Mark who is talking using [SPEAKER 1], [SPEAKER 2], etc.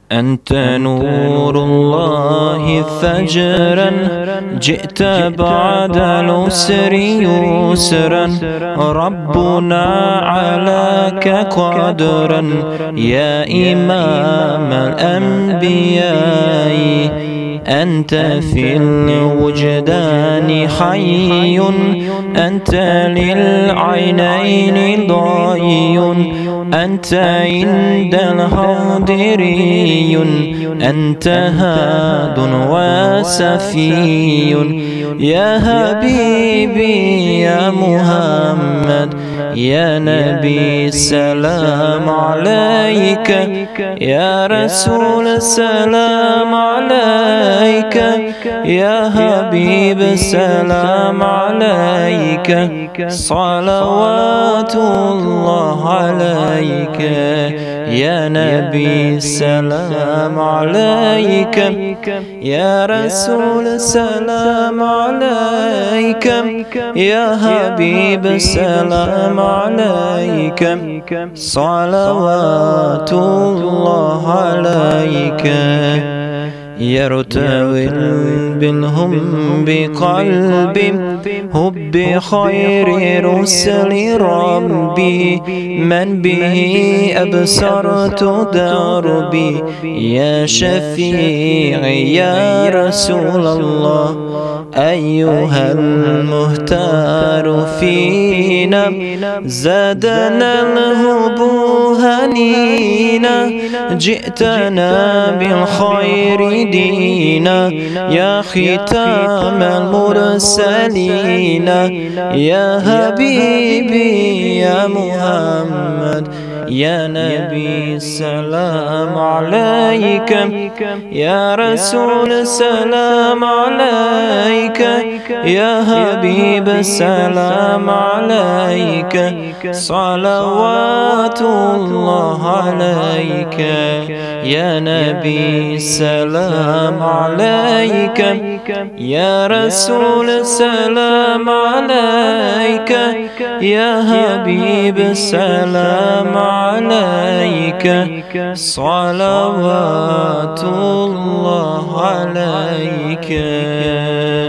[SPEAKER 1] أنت نور الله فجرا، جئت بعد العسر يسرا، ربنا علاك قدرا يا إمام الأنبياء. أنت في الوجدان حي، أنت للعينين ضاي، أنت عند الحاضري، أنت هاد وسفي. يا حبيبي يا محمد يا نبي السلام عليك، يا رسول السلام عليك، يا حبيب السلام عليك، صلوات الله عليك، يا نبي السلام عليك، يا رسول السلام عليك، يا حبيب السلام عليك، صلوات الله عليك. يرتوي منهم بقلبي حب خير رسل ربي، من به أبصرت دربي، يا شفيعي يا رسول الله، أيها المختار فينا، زادنا الهبو هنينا، جئتنا بالخير دينا، يا ختام المرسلين، يا حبيبي يا محمد يا نبي السلام عليك، يا رسول السلام عليك، يا حبيب السلام عليك، صلوات الله عليك، يا نبي السلام عليك، يا رسول السلام عليك، يا حبيب السلام عليك، صلوات الله عليك.